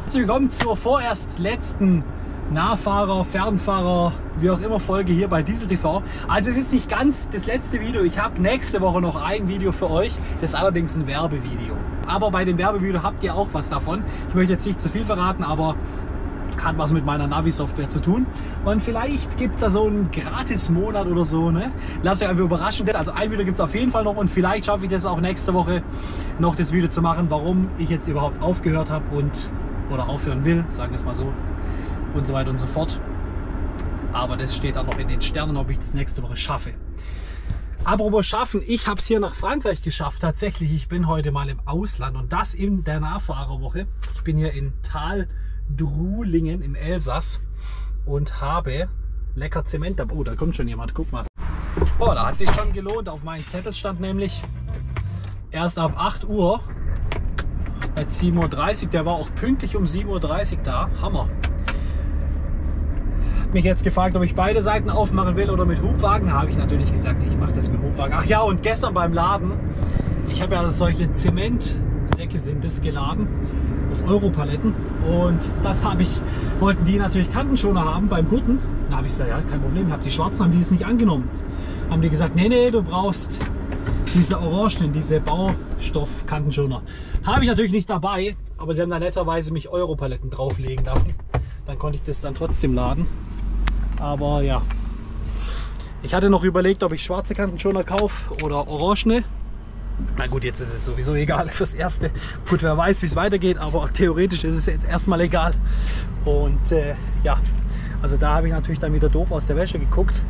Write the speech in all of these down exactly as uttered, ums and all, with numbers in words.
Herzlich willkommen zur vorerst letzten Nahfahrer, Fernfahrer, wie auch immer Folge hier bei Diesel T V. Also es ist nicht ganz das letzte Video. Ich habe nächste Woche noch ein Video für euch. Das ist allerdings ein Werbevideo. Aber bei dem Werbevideo habt ihr auch was davon. Ich möchte jetzt nicht zu viel verraten, aber hat was mit meiner Navi-Software zu tun. Und vielleicht gibt es da so einen Gratis-Monat oder so. Ne? Lasst euch einfach überraschen. Also ein Video gibt es auf jeden Fall noch und vielleicht schaffe ich das auch nächste Woche noch das Video zu machen, warum ich jetzt überhaupt aufgehört habe und oder aufhören will, sagen wir es mal so. Und so weiter und so fort. Aber das steht dann noch in den Sternen, ob ich das nächste Woche schaffe. Apropos schaffen, ich habe es hier nach Frankreich geschafft. Tatsächlich, ich bin heute mal im Ausland und das in der Nahfahrerwoche. Ich bin hier in Tal-Drulingen im Elsass und habe lecker Zement. Oh, da kommt schon jemand, guck mal. Oh, da hat sich schon gelohnt. Auf meinem Zettel stand nämlich erst ab acht Uhr. Jetzt sieben Uhr dreißig, der war auch pünktlich um sieben Uhr dreißig da. Hammer. Mich jetzt gefragt, ob ich beide Seiten aufmachen will oder mit Hubwagen. Da habe ich natürlich gesagt, ich mache das mit Hubwagen. Ach ja, und gestern beim Laden, ich habe ja solche Zementsäcke sind das geladen auf Europaletten und dann habe ich, wollten die natürlich Kantenschoner haben beim Gurten. Da habe ich gesagt, ja, kein Problem, ich habe die schwarzen, haben die es nicht angenommen. Haben die gesagt, nee, nee, du brauchst diese orangenen, diese Baustoff-Kantenschoner. Habe ich natürlich nicht dabei, aber sie haben da netterweise mich Europaletten drauflegen lassen. Dann konnte ich das dann trotzdem laden. Aber ja, ich hatte noch überlegt, ob ich schwarze Kantenschoner kaufe oder orangene. Na gut, jetzt ist es sowieso egal fürs Erste. Gut, wer weiß, wie es weitergeht, aber theoretisch ist es jetzt erstmal egal. Und äh, ja, also da habe ich natürlich dann wieder doof aus der Wäsche geguckt,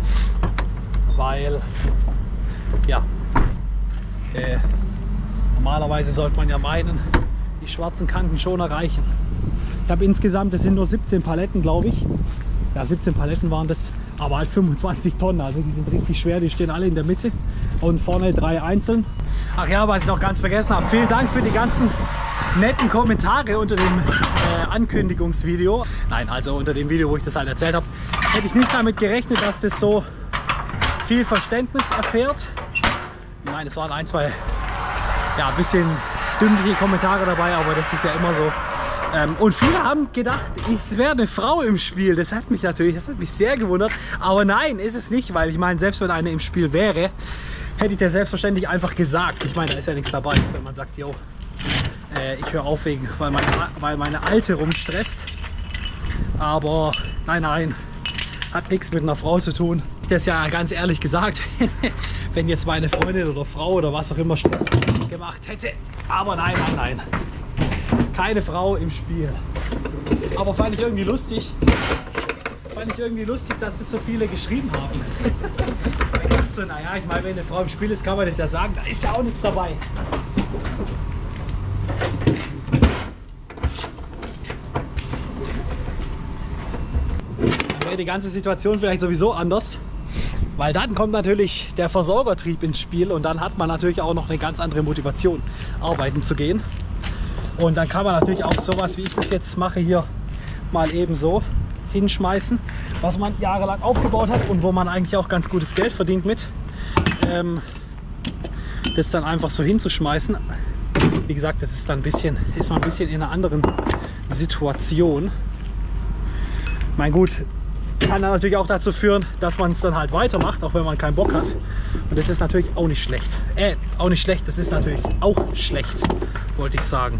weil ja, äh, normalerweise sollte man ja meinen, die schwarzen Kantenschoner reichen. Ich habe insgesamt, das sind nur siebzehn Paletten, glaube ich. Ja, siebzehn Paletten waren das, aber halt fünfundzwanzig Tonnen, also die sind richtig schwer, die stehen alle in der Mitte und vorne drei einzeln. Ach ja, was ich noch ganz vergessen habe, vielen Dank für die ganzen netten Kommentare unter dem äh, Ankündigungsvideo. Nein, also unter dem Video, wo ich das halt erzählt habe, hätte ich nicht damit gerechnet, dass das so viel Verständnis erfährt. Ich meine, es waren ein, zwei, ja, ein bisschen dümmliche Kommentare dabei, aber das ist ja immer so. Ähm, und viele haben gedacht, es wäre eine Frau im Spiel. Das hat mich natürlich, das hat mich sehr gewundert. Aber nein, ist es nicht, weil ich meine, selbst wenn eine im Spiel wäre, hätte ich das selbstverständlich einfach gesagt. Ich meine, da ist ja nichts dabei, wenn man sagt, yo, äh, ich höre auf, wegen, weil, meine, weil meine Alte rumstresst. Aber nein, nein, hat nichts mit einer Frau zu tun. Ich das ja ganz ehrlich gesagt, wenn jetzt meine Freundin oder Frau oder was auch immer Stress gemacht hätte. Aber nein, nein, nein. Keine Frau im Spiel. Aber fand ich irgendwie lustig. Fand ich irgendwie lustig, dass das so viele geschrieben haben. Ich dachte so, naja, ich meine, wenn eine Frau im Spiel ist, kann man das ja sagen. Da ist ja auch nichts dabei. Dann wäre die ganze Situation vielleicht sowieso anders. Weil dann kommt natürlich der Versorgertrieb ins Spiel und dann hat man natürlich auch noch eine ganz andere Motivation, arbeiten zu gehen. Und dann kann man natürlich auch sowas, wie ich das jetzt mache, hier mal eben so hinschmeißen, was man jahrelang aufgebaut hat und wo man eigentlich auch ganz gutes Geld verdient mit. Ähm, das dann einfach so hinzuschmeißen. Wie gesagt, das ist dann ein bisschen, ist man ein bisschen in einer anderen Situation. Mein gut, kann dann natürlich auch dazu führen, dass man es dann halt weitermacht, auch wenn man keinen Bock hat. Und das ist natürlich auch nicht schlecht. Äh, auch nicht schlecht, das ist natürlich auch schlecht, wollte ich sagen.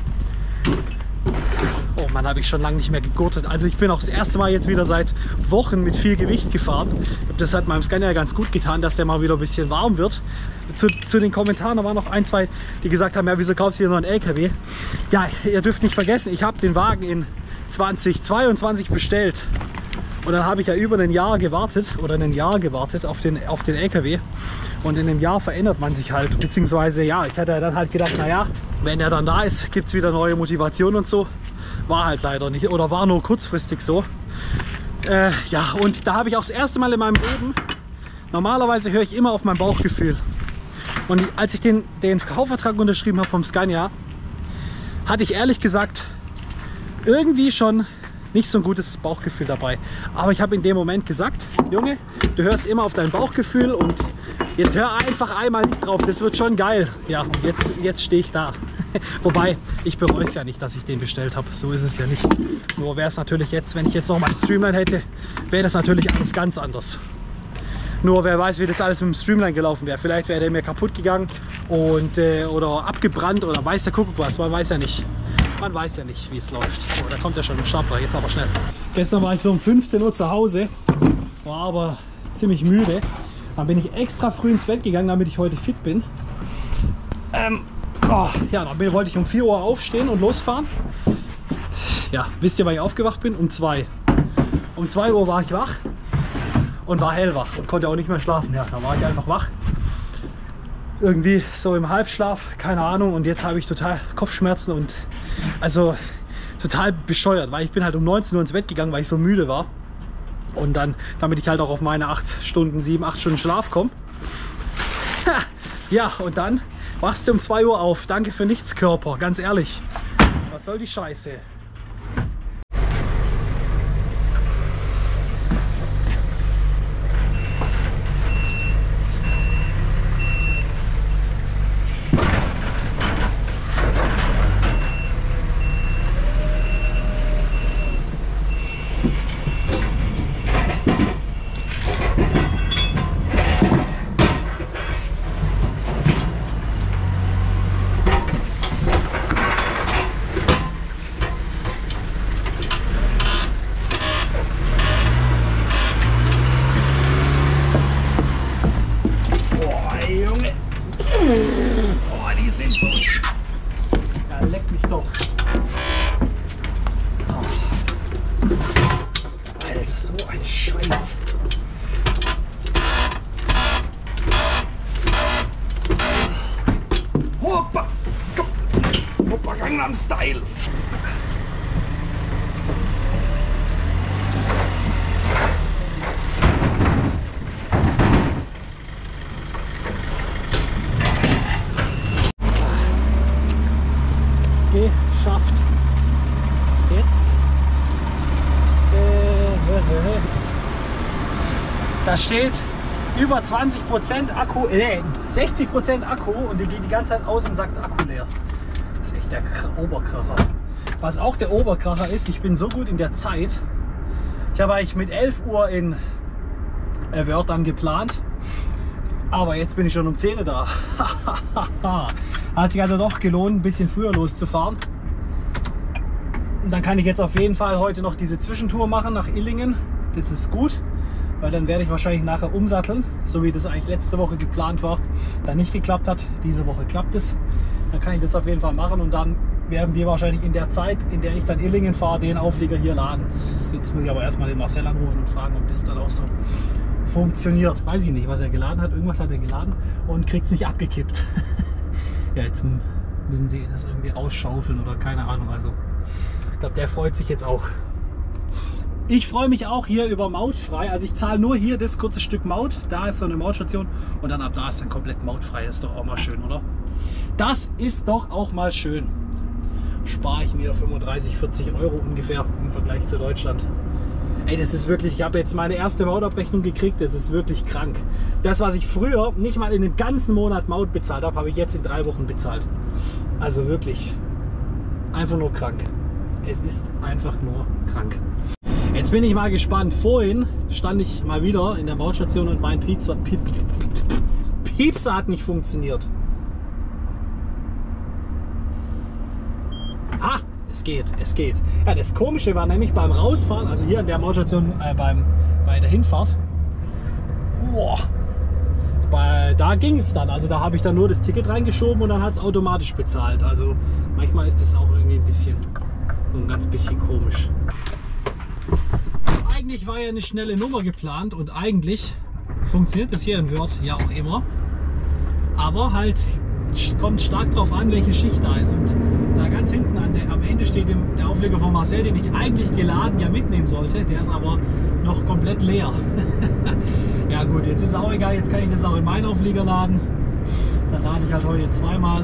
Oh Mann, habe ich schon lange nicht mehr gegurtet. Also ich bin auch das erste Mal jetzt wieder seit Wochen mit viel Gewicht gefahren. Das hat meinem Scania ganz gut getan, dass der mal wieder ein bisschen warm wird. Zu, zu den Kommentaren, da waren noch ein, zwei, die gesagt haben, ja, wieso kaufst du hier noch einen L K W? Ja, ihr dürft nicht vergessen, ich habe den Wagen in zweitausendzweiundzwanzig bestellt. Und dann habe ich ja über ein Jahr gewartet oder ein Jahr gewartet auf den, auf den L K W. Und in einem Jahr verändert man sich halt. Beziehungsweise, ja, ich hatte dann halt gedacht, naja, wenn er dann da ist, gibt es wieder neue Motivation und so. War halt leider nicht oder war nur kurzfristig so. Äh, ja, und da habe ich auch das erste Mal in meinem Leben, normalerweise höre ich immer auf mein Bauchgefühl. Und als ich den, den Kaufvertrag unterschrieben habe vom Scania, hatte ich ehrlich gesagt irgendwie schon nicht so ein gutes Bauchgefühl dabei. Aber ich habe in dem Moment gesagt, Junge, du hörst immer auf dein Bauchgefühl und jetzt hör einfach einmal nicht drauf, das wird schon geil. Ja, jetzt, jetzt stehe ich da. Wobei, ich bereue es ja nicht, dass ich den bestellt habe. So ist es ja nicht. Nur wäre es natürlich jetzt, wenn ich jetzt noch mal einen Streamline hätte, wäre das natürlich alles ganz anders. Nur wer weiß, wie das alles mit dem Streamline gelaufen wäre. Vielleicht wäre der mir kaputt gegangen und, äh, oder abgebrannt oder weiß der Kuckuck was. Man weiß ja nicht. Man weiß ja nicht, wie es läuft. Oh, da kommt ja schon ein Stapler. Jetzt aber schnell. Gestern war ich so um fünfzehn Uhr zu Hause, war aber ziemlich müde. Dann bin ich extra früh ins Bett gegangen, damit ich heute fit bin. Ähm, oh, ja, dann bin, wollte ich um vier Uhr aufstehen und losfahren. Ja, wisst ihr, wann ich aufgewacht bin? Um zwei. Um zwei Uhr war ich wach und war hellwach und konnte auch nicht mehr schlafen. Ja, dann war ich einfach wach. Irgendwie so im Halbschlaf, keine Ahnung. Und jetzt habe ich total Kopfschmerzen und also total bescheuert, weil ich bin halt um neunzehn Uhr ins Bett gegangen, weil ich so müde war. Und dann, damit ich halt auch auf meine acht Stunden, sieben, acht Stunden Schlaf komme. Ja, und dann wachst du um zwei Uhr auf. Danke für nichts, Körper, ganz ehrlich. Was soll die Scheiße? Oh, die sind so. Ja, leck mich doch. Oh. Alter, so ein Scheiß. Hoppa! Hoppa, Gangnam Style! Geschafft. Jetzt. Äh, da steht über zwanzig Prozent Akku, nee, sechzig Prozent Akku und die geht die ganze Zeit aus und sagt Akku leer. Das ist echt der Oberkracher. Was auch der Oberkracher ist, ich bin so gut in der Zeit. Ich habe eigentlich mit elf Uhr in Wörth dann geplant. Aber jetzt bin ich schon um zehn Uhr da. Hat sich also doch gelohnt, ein bisschen früher loszufahren. Und dann kann ich jetzt auf jeden Fall heute noch diese Zwischentour machen nach Illingen. Das ist gut, weil dann werde ich wahrscheinlich nachher umsatteln, so wie das eigentlich letzte Woche geplant war. Dann nicht geklappt hat. Diese Woche klappt es. Dann kann ich das auf jeden Fall machen und dann werden wir wahrscheinlich in der Zeit, in der ich dann Illingen fahre, den Auflieger hier laden. Jetzt muss ich aber erstmal den Marcel anrufen und fragen, ob das dann auch so funktioniert. Weiß ich nicht, was er geladen hat. Irgendwas hat er geladen und kriegt es nicht abgekippt. Ja, jetzt müssen sie das irgendwie rausschaufeln oder keine Ahnung. Also ich glaube, der freut sich jetzt auch. Ich freue mich auch hier über mautfrei. Also ich zahle nur hier das kurze Stück Maut. Da ist so eine Mautstation und dann ab da ist dann komplett mautfrei. Das ist doch auch mal schön, oder? Das ist doch auch mal schön. Spare ich mir fünfunddreißig, vierzig Euro ungefähr im Vergleich zu Deutschland. Ey, das ist wirklich, ich habe jetzt meine erste Mautabrechnung gekriegt, das ist wirklich krank. Das, was ich früher nicht mal in einem ganzen Monat Maut bezahlt habe, habe ich jetzt in drei Wochen bezahlt. Also wirklich einfach nur krank. Es ist einfach nur krank. Jetzt bin ich mal gespannt. Vorhin stand ich mal wieder in der Mautstation und mein Piepser, Piep, Piepser hat nicht funktioniert. Ah! Es geht, es geht. Ja, das Komische war nämlich beim Rausfahren, also hier an der Mautstation äh, beim, bei der Hinfahrt, boah, bei, da ging es dann. Also da habe ich dann nur das Ticket reingeschoben und dann hat es automatisch bezahlt. Also manchmal ist das auch irgendwie ein bisschen, so ein ganz bisschen komisch. Eigentlich war ja eine schnelle Nummer geplant und eigentlich funktioniert das hier in Wörth ja auch immer. Aber halt kommt stark darauf an, welche Schicht da ist. Und da ganz hinten an der, am Ende steht der Aufleger von Marcel, den ich eigentlich geladen ja mitnehmen sollte. Der ist aber noch komplett leer. Ja gut, jetzt ist auch egal. Jetzt kann ich das auch in meinen Aufleger laden. Dann lade ich halt heute zweimal.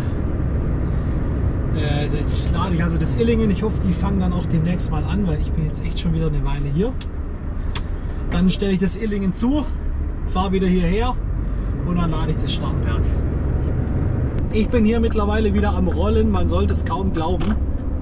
Äh, jetzt lade ich also das Illingen. Ich hoffe, die fangen dann auch demnächst mal an, weil ich bin jetzt echt schon wieder eine Weile hier. Dann stelle ich das Illingen zu, fahre wieder hierher und dann lade ich das Starnberg. Ich bin hier mittlerweile wieder am Rollen, man sollte es kaum glauben.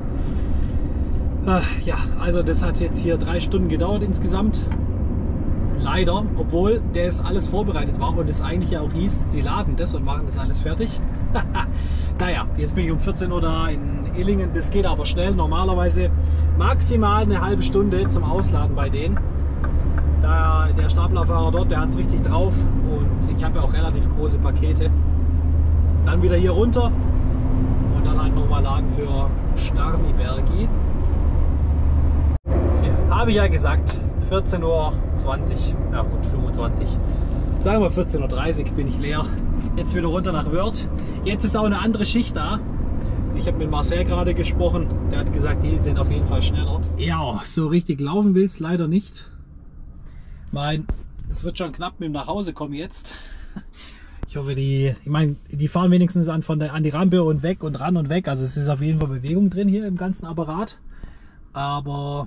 Äh, ja, also das hat jetzt hier drei Stunden gedauert insgesamt. Leider, obwohl das alles vorbereitet war und es eigentlich ja auch hieß, sie laden das und machen das alles fertig. Naja, jetzt bin ich um vierzehn Uhr da in Illingen, das geht aber schnell. Normalerweise maximal eine halbe Stunde zum Ausladen bei denen. Da der Staplerfahrer dort, der hat es richtig drauf und ich habe ja auch relativ große Pakete. Dann wieder hier runter und dann halt nochmal laden für Starnibergi. Habe ich ja gesagt, vierzehn Uhr zwanzig, ja gut, fünfundzwanzig, sagen wir vierzehn Uhr dreißig bin ich leer. Jetzt wieder runter nach Wörth. Jetzt ist auch eine andere Schicht da. Ich habe mit Marcel gerade gesprochen, der hat gesagt, die sind auf jeden Fall schneller. Ja, so richtig laufen will es leider nicht. Mein, es wird schon knapp mit dem Nachhausekommen jetzt. Ich hoffe, die, ich meine, die fahren wenigstens an, von der, an die Rampe und weg und ran und weg. Also es ist auf jeden Fall Bewegung drin hier im ganzen Apparat. Aber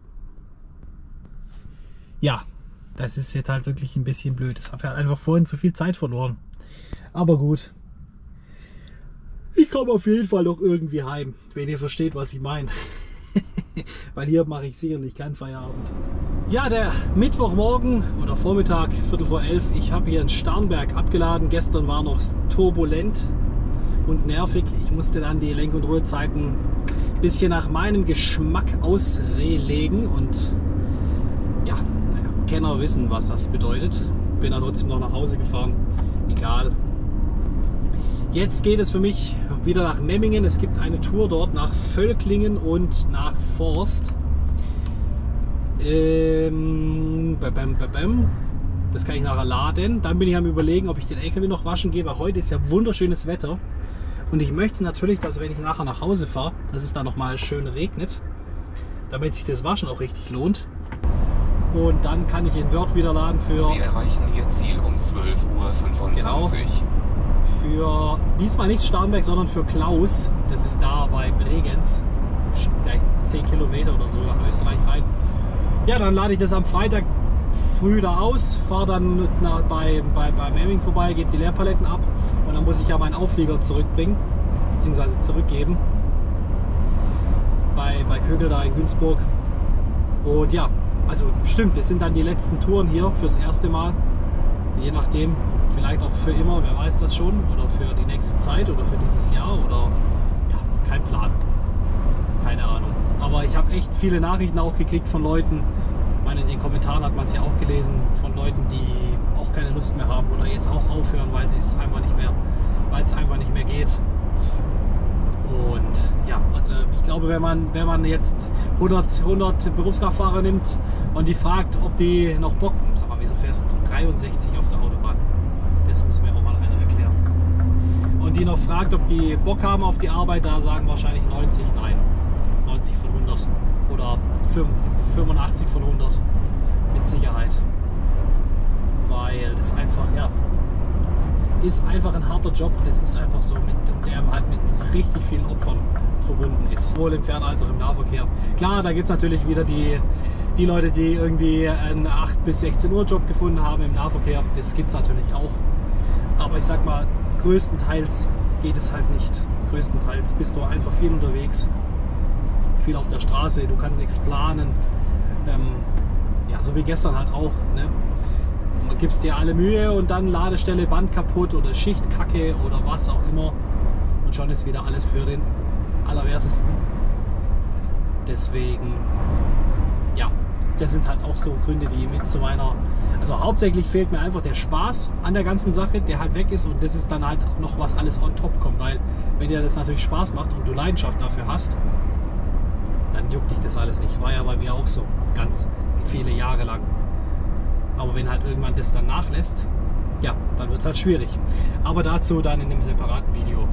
ja, das ist jetzt halt wirklich ein bisschen blöd. Ich habe ja einfach vorhin zu viel Zeit verloren. Aber gut. Ich komme auf jeden Fall noch irgendwie heim, wenn ihr versteht, was ich meine. Weil hier mache ich sicherlich keinen Feierabend. Ja, der Mittwochmorgen oder Vormittag, Viertel vor elf. Ich habe hier in Starnberg abgeladen. Gestern war noch turbulent und nervig. Ich musste dann die Lenk- und Ruhezeiten ein bisschen nach meinem Geschmack auslegen. Und ja, naja, Kenner wissen, was das bedeutet. Bin da trotzdem noch nach Hause gefahren. Egal. Jetzt geht es für mich wieder nach Memmingen. Es gibt eine Tour dort nach Völklingen und nach Forst. Ähm, bam, bam, bam. Das kann ich nachher laden. Dann bin ich am Überlegen, ob ich den L K W noch waschen gehe, weil heute ist ja wunderschönes Wetter. Und ich möchte natürlich, dass wenn ich nachher nach Hause fahre, dass es da nochmal schön regnet, damit sich das Waschen auch richtig lohnt. Und dann kann ich in Wörth wieder laden für... Sie erreichen Ihr Ziel um zwölf Uhr fünfundzwanzig. Genau. Für diesmal nicht Starnberg, sondern für Klaus. Das ist da bei Bregenz. Gleich zehn Kilometer oder so nach Österreich rein. Ja, dann lade ich das am Freitag früh da aus, fahre dann nach, bei, bei, bei Memmingen vorbei, gebe die Leerpaletten ab und dann muss ich ja meinen Auflieger zurückbringen, beziehungsweise zurückgeben. Bei, bei Kögel da in Günzburg. Und ja, also stimmt, das sind dann die letzten Touren hier fürs erste Mal. Je nachdem, vielleicht auch für immer, wer weiß das schon, oder für die nächste Zeit oder für dieses Jahr oder ja, kein Plan. Keine Ahnung. Aber ich habe echt viele Nachrichten auch gekriegt von Leuten. Ich meine, in den Kommentaren hat man es ja auch gelesen, von Leuten, die auch keine Lust mehr haben oder jetzt auch aufhören, weil es einfach nicht mehr, weil es einfach nicht mehr geht. Und ja, also ich glaube, wenn man, wenn man jetzt hundert, hundert Berufskraftfahrer nimmt und die fragt, ob die noch Bock, sag mal, wieso fährst du dreiundsechzig auf der Autobahn? Das muss mir auch mal einer erklären. Und die noch fragt, ob die Bock haben auf die Arbeit, da sagen wahrscheinlich neunzig nein. neunzig von hundert oder fünfundachtzig von hundert mit Sicherheit. Weil das einfach, ja, ist einfach ein harter Job. Das ist einfach so, mit der halt mit richtig vielen Opfern verbunden ist. Sowohl im Fern- als auch im Nahverkehr. Klar, da gibt es natürlich wieder die, die Leute, die irgendwie einen acht bis sechzehn Uhr Job gefunden haben im Nahverkehr. Das gibt es natürlich auch. Aber ich sag mal, größtenteils geht es halt nicht. Größtenteils bist du einfach viel unterwegs. Viel auf der Straße, du kannst nichts planen. Ähm, ja, so wie gestern halt auch. Ne? Du gibst dir alle Mühe und dann Ladestelle, Band kaputt oder Schichtkacke oder was auch immer. Und schon ist wieder alles für den Allerwertesten. Deswegen, ja, das sind halt auch so Gründe, die mit zu meiner... Also hauptsächlich fehlt mir einfach der Spaß an der ganzen Sache, der halt weg ist. Und das ist dann halt noch was alles on top kommt. Weil wenn dir das natürlich Spaß macht und du Leidenschaft dafür hast, dann juckt dich das alles nicht. War ja bei mir auch so, ganz viele Jahre lang. Aber wenn halt irgendwann das dann nachlässt, ja, dann wird es halt schwierig. Aber dazu dann in einem separaten Video.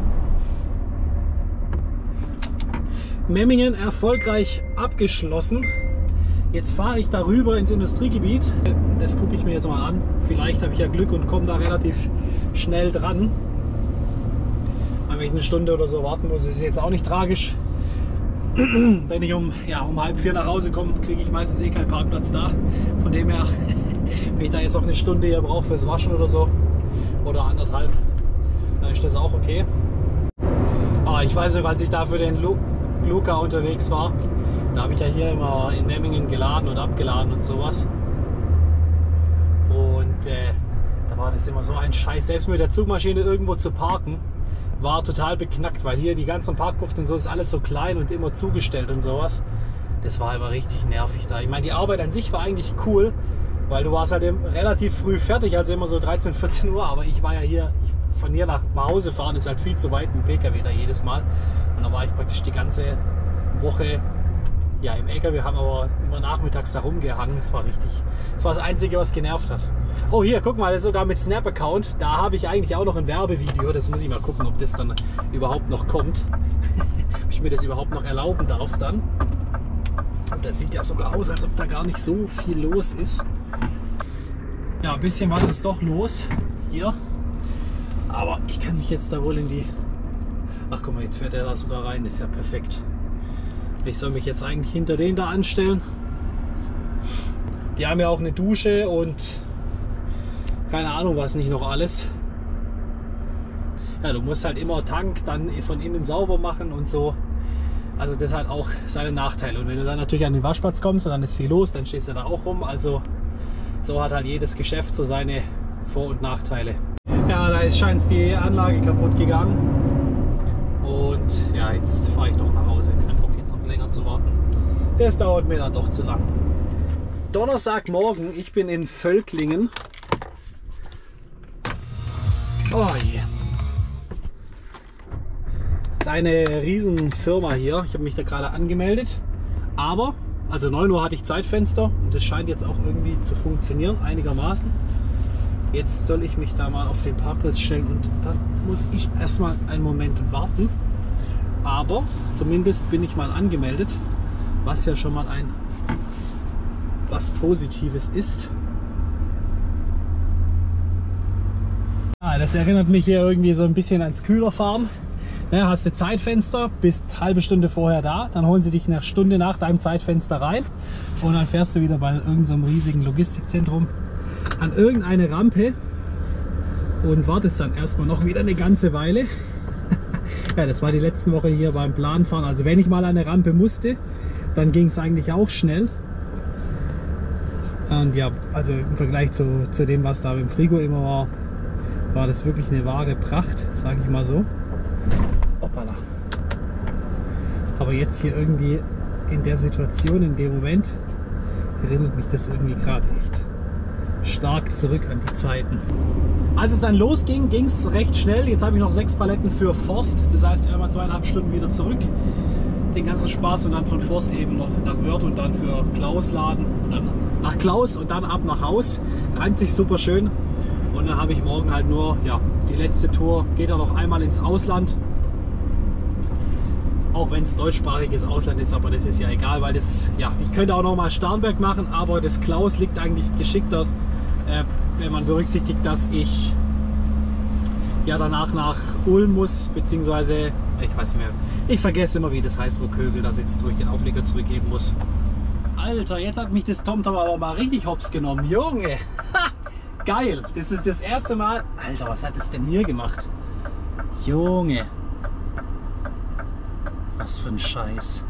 Memmingen erfolgreich abgeschlossen. Jetzt fahre ich darüber ins Industriegebiet. Das gucke ich mir jetzt mal an. Vielleicht habe ich ja Glück und komme da relativ schnell dran. Aber wenn ich eine Stunde oder so warten muss, ist es jetzt auch nicht tragisch. Wenn ich um, ja, um halb vier nach Hause komme, kriege ich meistens eh keinen Parkplatz da. Von dem her, wenn ich da jetzt auch eine Stunde hier brauche fürs Waschen oder so, oder anderthalb, äh, dann ist das auch okay. Ah, ich weiß sogar, als ich da für den Lu Luca unterwegs war, da habe ich ja hier immer in Memmingen geladen und abgeladen und sowas. Und äh, da war das immer so ein Scheiß. Selbst mit der Zugmaschine irgendwo zu parken, war total beknackt, weil hier die ganzen Parkbuchten und so ist alles so klein und immer zugestellt und sowas. Das war aber richtig nervig da. Ich meine, die Arbeit an sich war eigentlich cool, weil du warst halt eben relativ früh fertig, also immer so dreizehn, vierzehn Uhr. Aber ich war ja hier, ich, von hier nach Hause fahren ist halt viel zu weit mit dem P K W da jedes Mal. Und da war ich praktisch die ganze Woche ja, im L K W, haben aber immer nachmittags da rumgehangen. Das war richtig. Das war das Einzige, was genervt hat. Oh, hier, guck mal, sogar mit Snap-Account. Da habe ich eigentlich auch noch ein Werbevideo. Das muss ich mal gucken, ob das dann überhaupt noch kommt. Ob ich mir das überhaupt noch erlauben darf dann. Und das sieht ja sogar aus, als ob da gar nicht so viel los ist. Ja, ein bisschen was ist doch los hier. Aber ich kann mich jetzt da wohl in die... Ach guck mal, jetzt fährt er da sogar rein. Das ist ja perfekt. Ich soll mich jetzt eigentlich hinter den da anstellen. Die haben ja auch eine Dusche und keine Ahnung was nicht noch alles. Ja, du musst halt immer Tank dann von innen sauber machen und so. Also das hat auch seine Nachteile. Und wenn du dann natürlich an den Waschplatz kommst und dann ist viel los, dann stehst du da auch rum. Also so hat halt jedes Geschäft so seine Vor- und Nachteile. Ja, da ist scheint die Anlage kaputt gegangen. Und ja, jetzt fahre ich doch nach Hause. Kein Bock jetzt noch länger zu warten. Das dauert mir dann doch zu lang. Donnerstagmorgen, ich bin in Völklingen. Oh je. Das ist eine riesen Firma hier. Ich habe mich da gerade angemeldet. Aber, also neun Uhr hatte ich Zeitfenster und das scheint jetzt auch irgendwie zu funktionieren, einigermaßen. Jetzt soll ich mich da mal auf den Parkplatz stellen und dann muss ich erstmal einen Moment warten. Aber zumindest bin ich mal angemeldet, was ja schon mal ein was Positives ist. Ah, das erinnert mich hier irgendwie so ein bisschen ans Kühlerfahren. Ja, hast du Zeitfenster, bist eine halbe Stunde vorher da, dann holen sie dich eine Stunde nach deinem Zeitfenster rein und dann fährst du wieder bei irgendeinem so riesigen Logistikzentrum an irgendeine Rampe und wartest dann erstmal noch wieder eine ganze Weile. Ja, das war die letzten Woche hier beim Planfahren. Also wenn ich mal an eine Rampe musste, dann ging es eigentlich auch schnell. Und ja, also im Vergleich zu, zu dem, was da im Frigo immer war, war das wirklich eine wahre Pracht, sage ich mal so. Hoppala. Aber jetzt hier irgendwie in der Situation, in dem Moment, erinnert mich das irgendwie gerade echt stark zurück an die Zeiten. Als es dann losging, ging es recht schnell. Jetzt habe ich noch sechs Paletten für Forst. Das heißt, einmal zweieinhalb Stunden wieder zurück. Den ganzen Spaß und dann von Forst eben noch nach Wörth und dann für Klaus laden. Und dann nach Klaus und dann ab nach Haus. Reimt sich super schön. Und dann habe ich morgen halt nur ja, die letzte Tour. Geht er noch einmal ins Ausland. Auch wenn es deutschsprachiges Ausland ist, aber das ist ja egal, weil das, ja, ich könnte auch noch mal Starnberg machen, aber das Klaus liegt eigentlich geschickter, äh, wenn man berücksichtigt, dass ich ja danach nach Ulm muss, beziehungsweise, ich weiß nicht mehr, ich vergesse immer, wie das heißt, wo Kögel da sitzt, wo ich den Aufleger zurückgeben muss. Alter, jetzt hat mich das TomTom aber mal richtig hops genommen, Junge! Ha, geil! Das ist das erste Mal. Alter, was hat das denn hier gemacht? Junge! Was für ein Scheiß.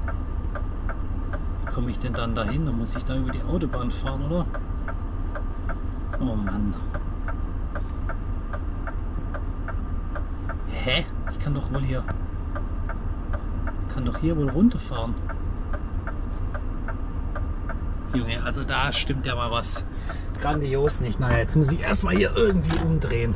Wie komme ich denn dann dahin? Da muss ich da über die Autobahn fahren, oder? Oh Mann. Hä? Ich kann doch wohl hier... kann doch hier wohl runterfahren. Junge, also da stimmt ja mal was grandios nicht. Naja, jetzt muss ich erstmal hier irgendwie umdrehen.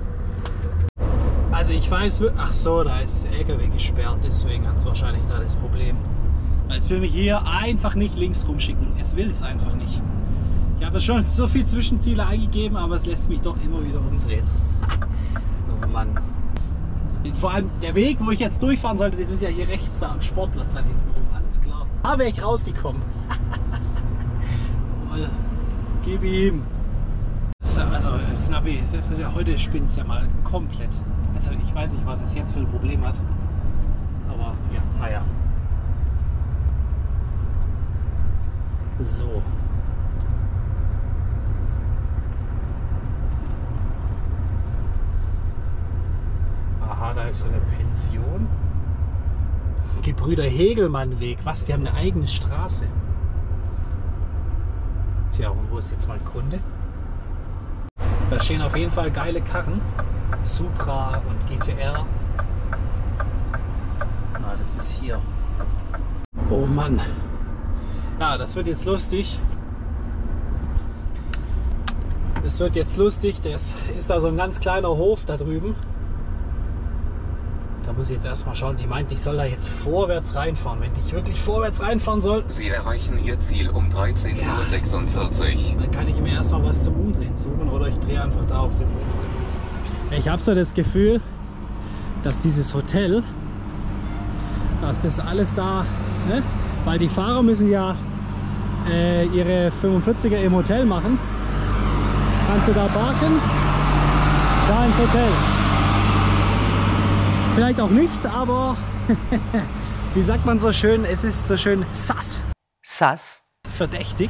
Also ich weiß, ach so, da ist der L K W gesperrt, deswegen hat es wahrscheinlich da das Problem. Es will mich hier einfach nicht links rumschicken, es will es einfach nicht. Ich habe schon so viele Zwischenziele eingegeben, aber es lässt mich doch immer wieder umdrehen. Oh Mann. Vor allem der Weg, wo ich jetzt durchfahren sollte, das ist ja hier rechts da am Sportplatz da hinten rum, alles klar. Da wäre ich rausgekommen. Mal, gib ihm. Also Snappy, heute spinnt es ja mal komplett. Also ich weiß nicht, was es jetzt für ein Problem hat. Aber ja, naja. So. ist so eine Pension. Gebrüder Hegelmann-Weg. Was? Die haben eine eigene Straße. Tja, und wo ist jetzt mein Kunde? Da stehen auf jeden Fall geile Karren. Supra und G T R. Na, das ist hier. Oh Mann. Ja, das wird jetzt lustig. Das wird jetzt lustig. Das ist da so ein ganz kleiner Hof da drüben. Da muss ich jetzt erstmal schauen. Die meint, ich soll da jetzt vorwärts reinfahren. Wenn ich wirklich vorwärts reinfahren soll. Sie erreichen Ihr Ziel um dreizehn Uhr sechsundvierzig. Dann kann ich mir erstmal was zum Umdrehen suchen oder ich drehe einfach da auf dem Hof. Ich habe so das Gefühl, dass dieses Hotel, dass das alles da, ne? Weil die Fahrer müssen ja äh, ihre fünfundvierziger im Hotel machen. Kannst du da parken? Da ins Hotel. Vielleicht auch nicht, aber wie sagt man so schön, es ist so schön sass. Sass. Verdächtig.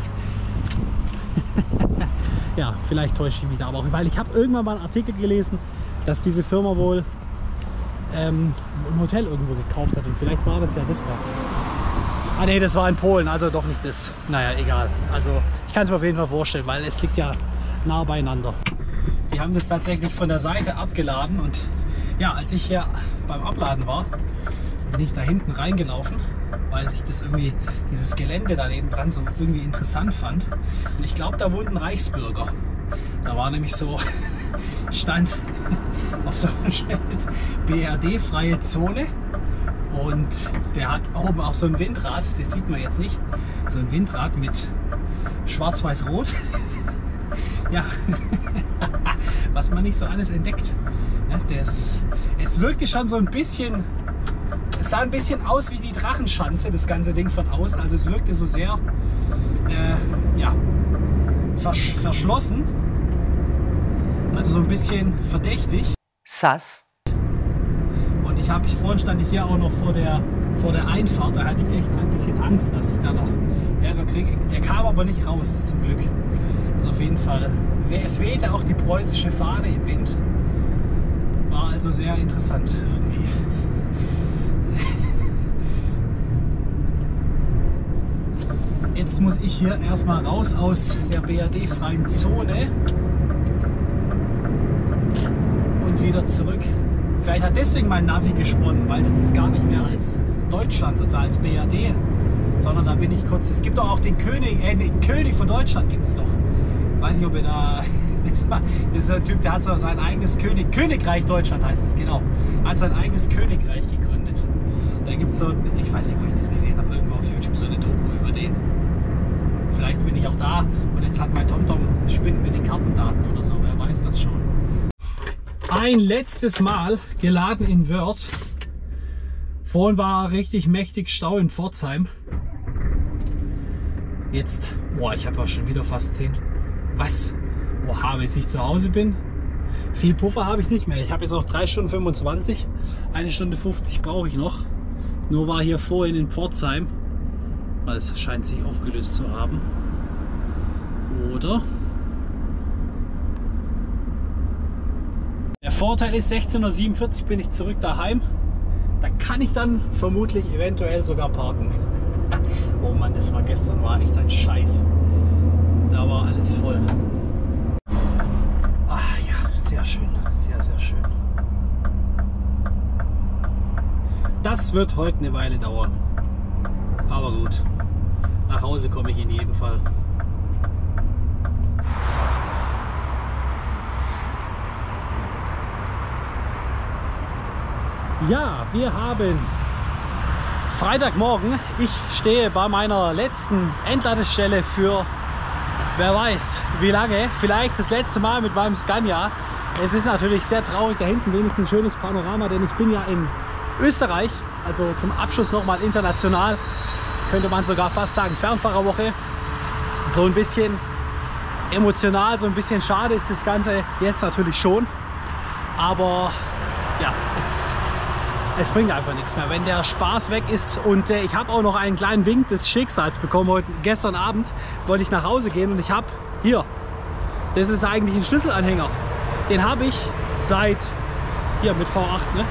Ja, vielleicht täusche ich mich da aber auch, weil ich habe irgendwann mal einen Artikel gelesen, dass diese Firma wohl ähm, ein Hotel irgendwo gekauft hat und vielleicht war das ja das da. Ah ne, das war in Polen, also doch nicht das. Naja, egal. Also ich kann es mir auf jeden Fall vorstellen, weil es liegt ja nah beieinander. Die haben das tatsächlich von der Seite abgeladen und ja, als ich hier beim Abladen war, bin ich da hinten reingelaufen, weil ich das irgendwie, dieses Gelände da neben dran so irgendwie interessant fand. Und ich glaube, da wohnt ein Reichsbürger. Da war nämlich so, stand auf so einem Schild B R D-freie Zone. Und der hat oben auch so ein Windrad, das sieht man jetzt nicht, so ein Windrad mit schwarz-weiß-rot. Ja, was man nicht so alles entdeckt. Ja, das, es wirkte schon so ein bisschen, es sah ein bisschen aus wie die Drachenschanze, das ganze Ding von außen. Also es wirkte so sehr äh, ja, vers verschlossen, also so ein bisschen verdächtig. Sass. Und ich habe, vorhin stand ich hier auch noch vor der, vor der Einfahrt, da hatte ich echt ein bisschen Angst, dass ich da noch Ärger kriege. Der kam aber nicht raus, zum Glück. Also auf jeden Fall, es wehte auch die preußische Fahne im Wind. War also sehr interessant irgendwie. Jetzt muss ich hier erstmal raus aus der B R D-freien Zone und wieder zurück. Vielleicht hat deswegen mein Navi gesponnen, weil das ist gar nicht mehr als Deutschland, sozusagen als B R D, sondern da bin ich kurz. Es gibt doch auch den König, äh, den König von Deutschland gibt es doch. Weiß nicht, ob ihr da. Das, war, das ist ein Typ, der hat so sein eigenes König, Königreich Deutschland heißt es, genau. Er hat sein eigenes Königreich gegründet. Da gibt es so, ich weiß nicht, wo ich das gesehen habe, irgendwo auf YouTube so eine Doku über den. Vielleicht bin ich auch da und jetzt hat mein TomTom spinnt mit den Kartendaten oder so, wer weiß das schon. Ein letztes Mal geladen in Wörth. Vorhin war richtig mächtig Stau in Pforzheim. Jetzt, boah, ich habe ja schon wieder fast zehn. Was? Oha, bis ich zu Hause bin. Viel Puffer habe ich nicht mehr. Ich habe jetzt noch drei Stunden fünfundzwanzig. Eine Stunde fünfzig brauche ich noch. Nur war hier vorhin in Pforzheim. Weil es scheint sich aufgelöst zu haben. Oder? Der Vorteil ist, sechzehn Uhr siebenundvierzig bin ich zurück daheim. Da kann ich dann vermutlich eventuell sogar parken. Oh Mann, das war gestern, war echt ein Scheiß. Da war alles voll. Ah ja, sehr schön, sehr, sehr schön. Das wird heute eine Weile dauern. Aber gut, nach Hause komme ich in jedem Fall. Ja, wir haben Freitagmorgen. Ich stehe bei meiner letzten Endladestelle für wer weiß wie lange. Vielleicht das letzte Mal mit meinem Scania. Es ist natürlich sehr traurig, da hinten wenigstens ein schönes Panorama, denn ich bin ja in Österreich. Also zum Abschluss nochmal international. Könnte man sogar fast sagen Fernfahrerwoche. So ein bisschen emotional, so ein bisschen schade ist das Ganze jetzt natürlich schon. Aber ja, es Es bringt einfach nichts mehr, wenn der Spaß weg ist. Und äh, ich habe auch noch einen kleinen Wink des Schicksals bekommen. Heute, gestern Abend wollte ich nach Hause gehen und ich habe hier, das ist eigentlich ein Schlüsselanhänger. Den habe ich seit, hier mit V acht, ne?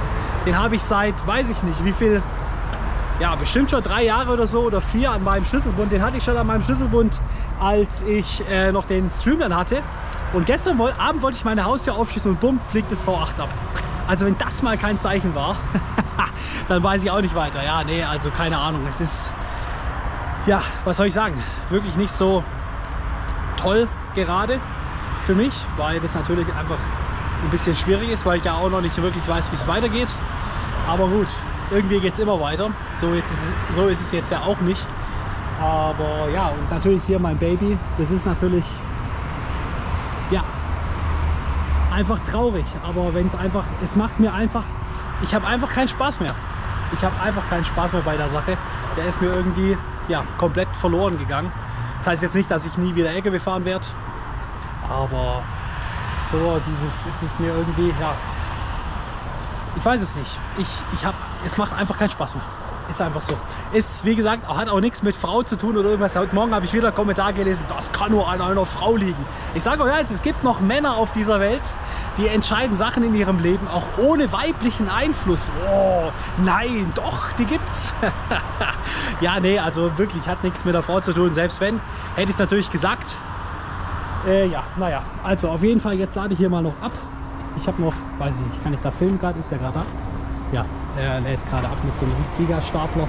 Den habe ich seit, weiß ich nicht, wie viel, ja, bestimmt schon drei Jahre oder so oder vier an meinem Schlüsselbund. Den hatte ich schon an meinem Schlüsselbund, als ich äh, noch den Streamline hatte. Und gestern Abend wollte ich meine Haustür aufschließen und bumm, fliegt das V acht ab. Also wenn das mal kein Zeichen war, dann weiß ich auch nicht weiter. Ja, nee, also keine Ahnung. Es ist, ja, was soll ich sagen, wirklich nicht so toll gerade für mich, weil das natürlich einfach ein bisschen schwierig ist, weil ich ja auch noch nicht wirklich weiß, wie es weitergeht. Aber gut, irgendwie geht es immer weiter. So, jetzt ist es, so ist es jetzt ja auch nicht. Aber ja, und natürlich hier mein Baby, das ist natürlich, ja, einfach traurig. Aber wenn es einfach, es macht mir einfach, ich habe einfach keinen Spaß mehr. Ich habe einfach keinen Spaß mehr bei der Sache. Der ist mir irgendwie, ja, komplett verloren gegangen. Das heißt jetzt nicht, dass ich nie wieder L K W fahren werde. Aber so dieses ist es mir irgendwie, ja, ich weiß es nicht. Ich, ich habe, es macht einfach keinen Spaß mehr. Ist einfach so. Ist, wie gesagt, hat auch nichts mit Frau zu tun oder irgendwas. Heute Morgen habe ich wieder einen Kommentar gelesen, das kann nur an einer Frau liegen. Ich sage euch jetzt, es gibt noch Männer auf dieser Welt, die entscheiden Sachen in ihrem Leben auch ohne weiblichen Einfluss. Oh, nein, doch, die gibt's. Ja, nee, also wirklich hat nichts mit der Frau zu tun. Selbst wenn, hätte ich es natürlich gesagt. Äh, ja, naja, also auf jeden Fall, jetzt lade ich hier mal noch ab. Ich habe noch, weiß ich nicht, kann ich da filmen gerade? Ist ja gerade da. Ja, er lädt gerade ab mit so einem Gigastapler.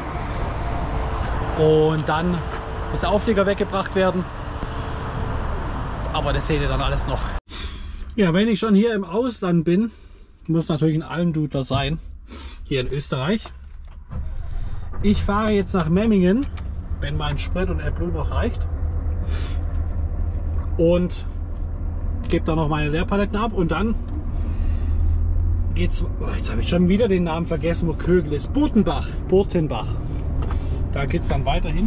Und dann muss der Auflieger weggebracht werden. Aber das seht ihr dann alles noch. Ja, wenn ich schon hier im Ausland bin, muss natürlich ein Almdudler sein. Hier in Österreich. Ich fahre jetzt nach Memmingen, wenn mein Sprit und AdBlue noch reicht. Und gebe da noch meine Leerpaletten ab und dann geht's. Oh, jetzt habe ich schon wieder den Namen vergessen, wo Kögel ist. Burtenbach. Burtenbach. Da geht es dann weiterhin.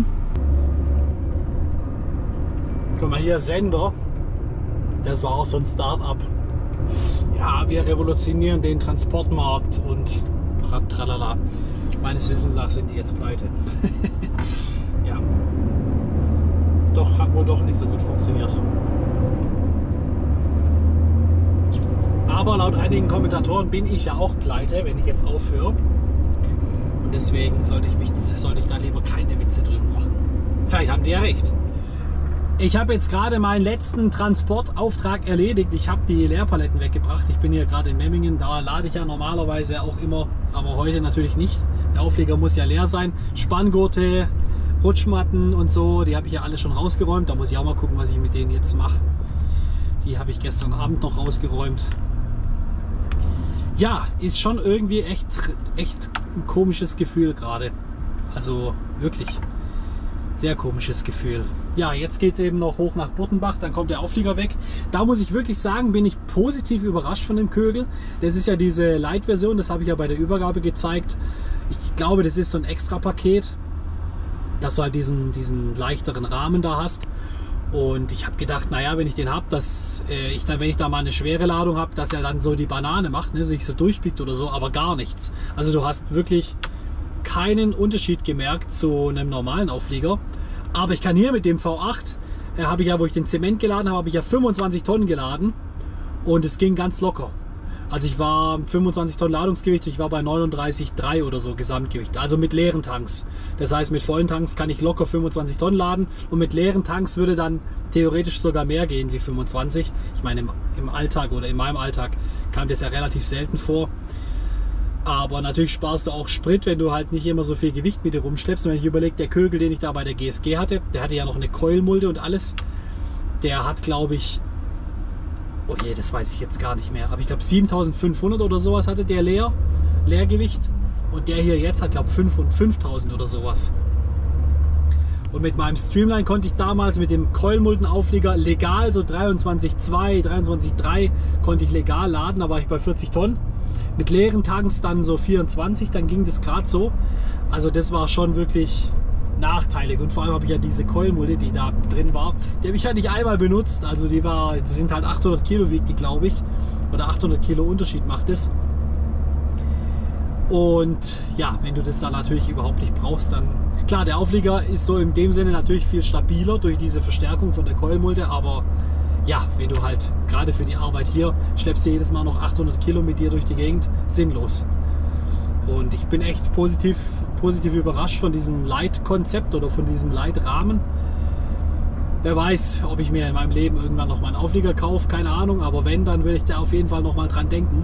Guck mal hier, Sender. Das war auch so ein Start-up. Ja, wir revolutionieren den Transportmarkt und tralala. Meines Wissens nach sind die jetzt pleite. Ja. Doch, hat wohl doch nicht so gut funktioniert. Aber laut einigen Kommentatoren bin ich ja auch pleite, wenn ich jetzt aufhöre. Und deswegen sollte ich, mich, sollte ich da lieber keine Witze drüber machen. Vielleicht haben die ja recht. Ich habe jetzt gerade meinen letzten Transportauftrag erledigt. Ich habe die Leerpaletten weggebracht. Ich bin hier gerade in Memmingen. Da lade ich ja normalerweise auch immer, aber heute natürlich nicht. Der Auflieger muss ja leer sein. Spanngurte, Rutschmatten und so, die habe ich ja alle schon rausgeräumt. Da muss ich auch mal gucken, was ich mit denen jetzt mache. Die habe ich gestern Abend noch rausgeräumt. Ja, ist schon irgendwie echt, echt ein komisches Gefühl gerade. Also wirklich sehr komisches Gefühl. Ja, jetzt geht es eben noch hoch nach Burtenbach, dann kommt der Auflieger weg. Da muss ich wirklich sagen, bin ich positiv überrascht von dem Kögel. Das ist ja diese Light-Version, das habe ich ja bei der Übergabe gezeigt. Ich glaube, das ist so ein Extra-Paket, dass du halt diesen, diesen leichteren Rahmen da hast. Und ich habe gedacht, naja, wenn ich den habe, dass äh, ich dann, wenn ich da mal eine schwere Ladung habe, dass er dann so die Banane macht, ne, sich so durchbiegt oder so, aber gar nichts. Also du hast wirklich keinen Unterschied gemerkt zu einem normalen Auflieger. Aber ich kann hier mit dem V acht, äh, habe ich ja, wo ich den Zement geladen habe, habe ich ja fünfundzwanzig Tonnen geladen und es ging ganz locker. Also ich war fünfundzwanzig Tonnen Ladungsgewicht, ich war bei neununddreißig Komma drei oder so Gesamtgewicht, also mit leeren Tanks. Das heißt, mit vollen Tanks kann ich locker fünfundzwanzig Tonnen laden und mit leeren Tanks würde dann theoretisch sogar mehr gehen wie fünfundzwanzig. Ich meine, im, im Alltag oder in meinem Alltag kam das ja relativ selten vor. Aber natürlich sparst du auch Sprit, wenn du halt nicht immer so viel Gewicht mit dir rumschleppst. Und wenn ich überlege, der Kögel, den ich da bei der G S G hatte, der hatte ja noch eine Coilmulde und alles. Der hat, glaube ich, oh je, das weiß ich jetzt gar nicht mehr. Aber ich glaube siebentausendfünfhundert oder sowas hatte der leer, Leergewicht. Und der hier jetzt hat, glaube ich, fünftausend oder sowas. Und mit meinem Streamline konnte ich damals mit dem Coilmuldenauflieger legal so dreiundzwanzig Komma zwei, dreiundzwanzig Komma drei konnte ich legal laden. Da war ich bei vierzig Tonnen. Mit leeren Tanks dann so vierundzwanzig, dann ging das gerade so. Also das war schon wirklich nachteilig. Und vor allem habe ich ja diese Coilmulde, die da drin war, die habe ich halt nicht einmal benutzt. Also die war, die sind halt achthundert Kilo wiegt die, glaube ich. Oder achthundert Kilo Unterschied macht es. Und ja, wenn du das dann natürlich überhaupt nicht brauchst, dann klar, der Auflieger ist so in dem Sinne natürlich viel stabiler durch diese Verstärkung von der Coilmulde, aber ja, wenn du halt gerade für die Arbeit hier schleppst du jedes Mal noch achthundert Kilo mit dir durch die Gegend, sinnlos. Und ich bin echt positiv, positiv überrascht von diesem Light-Konzept oder von diesem Light-Rahmen. Wer weiß, ob ich mir in meinem Leben irgendwann noch mal einen Auflieger kaufe, keine Ahnung. Aber wenn, dann will ich da auf jeden Fall noch mal dran denken.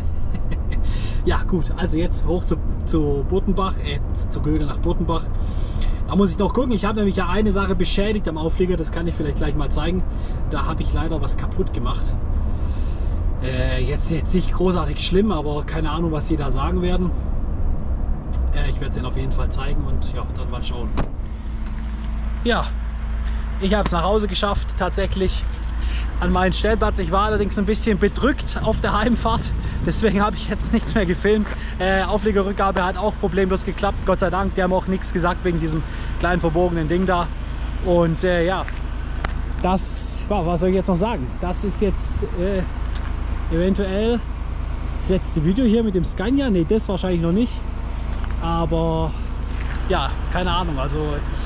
Ja gut, also jetzt hoch zu, zu Burtenbach, äh, zu Gögel nach Burtenbach. Da muss ich noch gucken. Ich habe nämlich ja eine Sache beschädigt am Auflieger, das kann ich vielleicht gleich mal zeigen. Da habe ich leider was kaputt gemacht. Äh, jetzt jetzt nicht großartig schlimm, aber keine Ahnung, was die da sagen werden. Äh, ich werde es Ihnen auf jeden Fall zeigen und ja, dann mal schauen. Ja, ich habe es nach Hause geschafft, tatsächlich an meinen Stellplatz. Ich war allerdings ein bisschen bedrückt auf der Heimfahrt, deswegen habe ich jetzt nichts mehr gefilmt. Äh, Aufliegerrückgabe hat auch problemlos geklappt, Gott sei Dank. Die haben auch nichts gesagt wegen diesem kleinen verbogenen Ding da. Und äh, ja, das, ja, was soll ich jetzt noch sagen? Das ist jetzt äh, eventuell das letzte Video hier mit dem Scania. Ne, das wahrscheinlich noch nicht. Aber ja, keine Ahnung. Also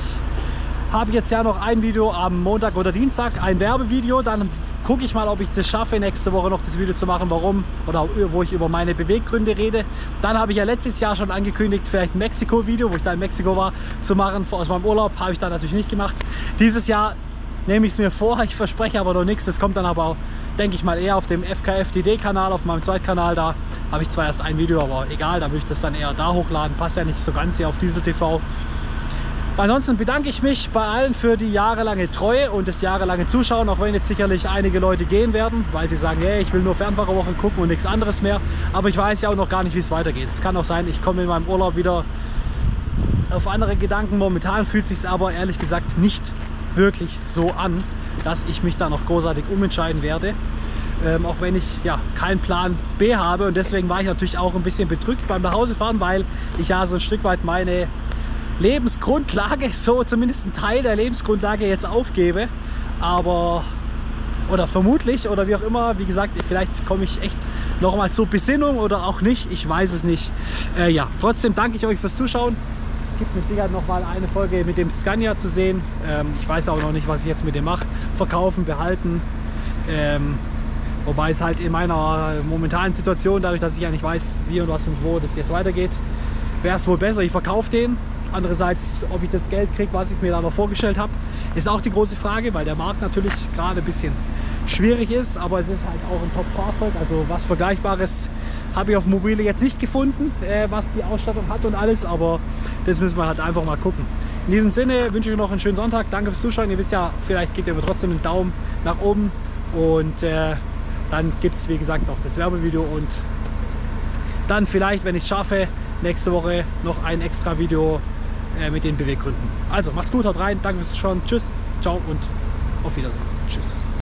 ich habe jetzt ja noch ein Video am Montag oder Dienstag, ein Werbevideo. Dann gucke ich mal, ob ich das schaffe, nächste Woche noch das Video zu machen, warum oder wo ich über meine Beweggründe rede. Dann habe ich ja letztes Jahr schon angekündigt, vielleicht ein Mexiko-Video, wo ich da in Mexiko war, zu machen aus meinem Urlaub. Habe ich da natürlich nicht gemacht. Dieses Jahr nehme ich es mir vor, ich verspreche aber noch nichts. Das kommt dann aber auch, denke ich mal, eher auf dem F K F D D-Kanal, auf meinem Zweitkanal. Da habe ich zwar erst ein Video, aber egal, da würde ich das dann eher da hochladen. Passt ja nicht so ganz hier auf diese T V. Ansonsten bedanke ich mich bei allen für die jahrelange Treue und das jahrelange Zuschauen, auch wenn jetzt sicherlich einige Leute gehen werden, weil sie sagen, hey, ich will nur Fernfahrerwochen gucken und nichts anderes mehr. Aber ich weiß ja auch noch gar nicht, wie es weitergeht. Es kann auch sein, ich komme in meinem Urlaub wieder auf andere Gedanken. Momentan fühlt es sich aber ehrlich gesagt nicht wirklich so an, dass ich mich da noch großartig umentscheiden werde. Ähm, auch wenn ich ja keinen Plan B habe, und deswegen war ich natürlich auch ein bisschen bedrückt beim Nachhausefahren, weil ich ja so ein Stück weit meine Lebensgrundlage, so zumindest ein Teil der Lebensgrundlage jetzt aufgebe. Aber, oder vermutlich, oder wie auch immer, wie gesagt, vielleicht komme ich echt noch mal zur Besinnung oder auch nicht, ich weiß es nicht. Äh, ja, trotzdem danke ich euch fürs Zuschauen. Es gibt mit Sicherheit noch mal eine Folge mit dem Scania zu sehen. Ähm, ich weiß auch noch nicht, was ich jetzt mit dem mache. Verkaufen, behalten. Ähm, wobei es halt in meiner momentanen Situation, dadurch, dass ich ja nicht weiß, wie und was und wo das jetzt weitergeht, wäre es wohl besser, ich verkaufe den. Andererseits, ob ich das Geld kriege, was ich mir da noch vorgestellt habe, ist auch die große Frage, weil der Markt natürlich gerade ein bisschen schwierig ist, aber es ist halt auch ein Top-Fahrzeug, also was Vergleichbares habe ich auf Mobile jetzt nicht gefunden, äh, was die Ausstattung hat und alles, aber das müssen wir halt einfach mal gucken. In diesem Sinne wünsche ich euch noch einen schönen Sonntag, danke fürs Zuschauen, ihr wisst ja, vielleicht gebt ihr mir trotzdem einen Daumen nach oben und äh, dann gibt es wie gesagt noch das Werbevideo und dann vielleicht, wenn ich es schaffe, nächste Woche noch ein extra Video mit den Beweggründen. Also macht's gut, haut rein, danke fürs Zuschauen, tschüss, ciao und auf Wiedersehen. Tschüss.